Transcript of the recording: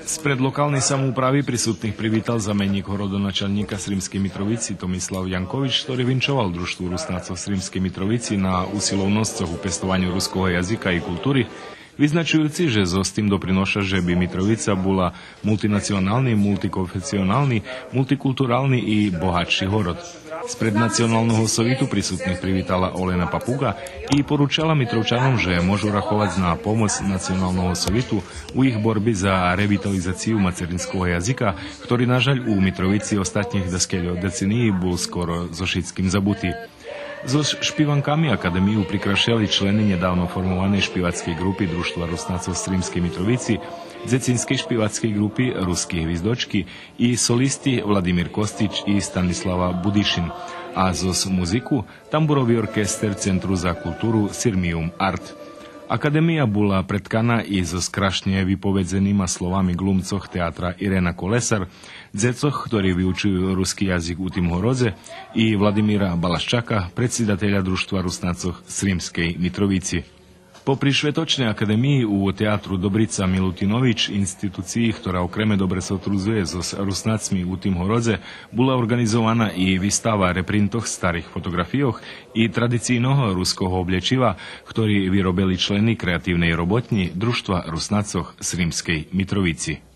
Spred lokálnej samoupravy prisutných privítal zamenník horodonačelníka Srýmskej Mitrovici Tomislav Jankovič, ktorý vinčoval družstvu Rusnácov Srýmskej Mitrovici na usilovnosť v pestovaní ruského jazyka i kultúry, vyznačujúci, že so s tým doprinoša, že by Mitrovica bola multinacionálny, multikonfesionálny, multikulturálny i bohatší horod. Spred nacionálneho sovitu prisutných privítala Olena Papuga i poručala Mitrovčanom, že môžu rachovať na pomoc nacionálneho sovitu u ich borby za revitalizáciu materinského jazyka, ktorý nažaľ u Mitrovici ostatných decenii bol skoro so všetkým zabutý. So špívankami akadémiu prikrašali členy nedávno formovanej špívackej grupy Družstva Rusnácov Srýmskej Mitrovici, Dzecínskej špívackej grupy Ruské hvízdočky i solisti Vladimír Kostič i Stanislava Budišin. A zo muziku tamburový orkester Centru za kultúru Sirmium Art. Akadémia bola predkaná i so skrašne vypovedzenýma slovami glumcoch teatra Irena Kolesar, dzecoch, ktorí vyučujú ruský jazyk u Timhorodze, i Vladimíra Balaščaka, predsedateľa Družstva Rusnácov Srýmskej Mitrovici. Popri Švetočnej akadémii u teatru Dobrica Milutinovič, inštitúcii, ktorá okreme dobre sotruzuje so Rusnácmi u Timhorodze, bola organizovaná i výstava reprintoch starých fotografiách i tradícijného ruského oblečiva, ktorý vyrobili členy kreatívnej robotni Družstva Rusnácov Srýmskej Mitrovici.